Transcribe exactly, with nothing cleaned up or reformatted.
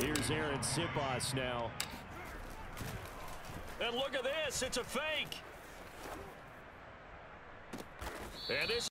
Here's Aaron Sipos now. And look at this. It's a fake. And this